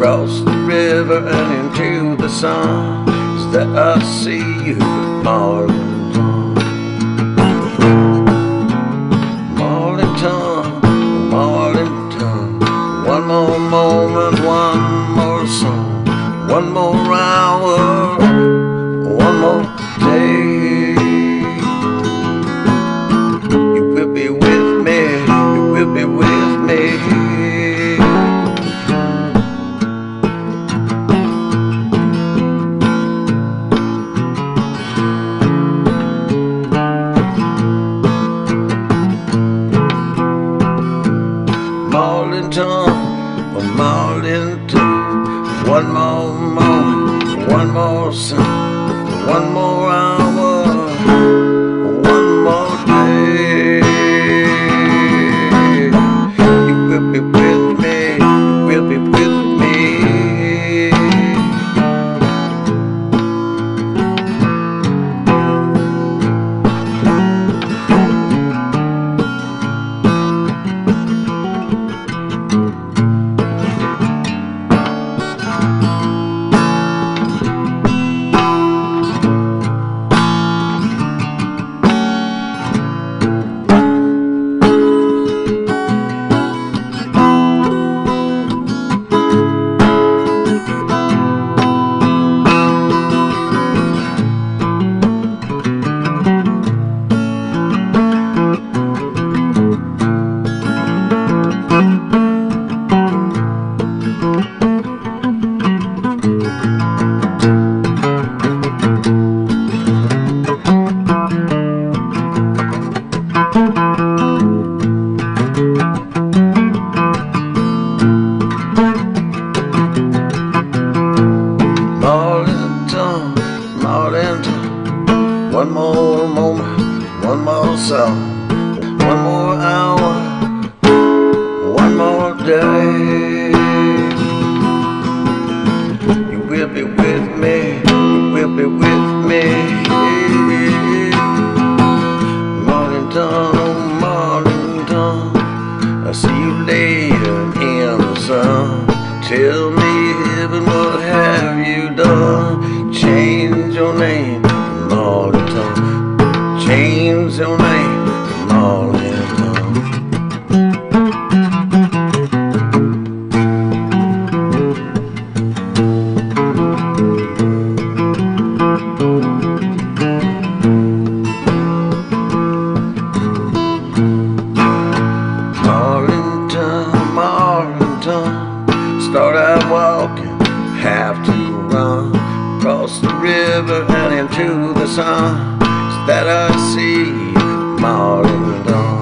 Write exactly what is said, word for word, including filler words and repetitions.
across the river and into the sun, is that I see you, Marlinton. Marlinton, Marlinton. One more moment, one more song, one more hour, one more day. You will be with me, you will be with me. Marlinton, oh Marlinton. One more moment, one more song, one more hour, one more day. You will be with me, you will be with me. Marlinton, Marlinton. One more moment, one more song, one more hour, one more day. You will be with me, you will be with me. Marlinton, oh Marlinton, I see you later in the sun. Tell me, heaven, what have you done? Change your name, Marlinton. Change your name, Marlinton. Marlinton, Marlinton. Start out walking, have to run across the river and into the sun. Is that I see Marlinton.